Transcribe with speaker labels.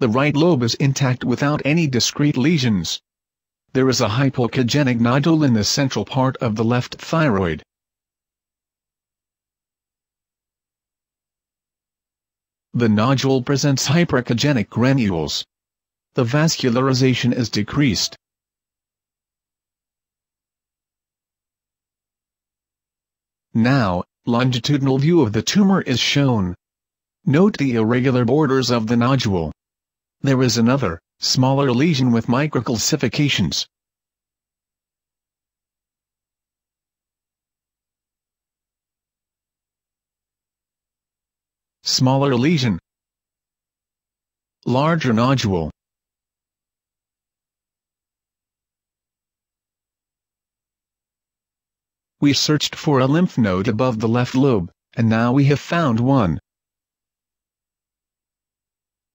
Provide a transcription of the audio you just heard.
Speaker 1: The right lobe is intact without any discrete lesions. There is a hypoechogenic nodule in the central part of the left thyroid. The nodule presents hyperechogenic granules. The vascularization is decreased. Now, longitudinal view of the tumor is shown. Note the irregular borders of the nodule. There is another, smaller lesion with microcalcifications. Smaller lesion. Larger nodule. We searched for a lymph node above the left lobe, and now we have found one.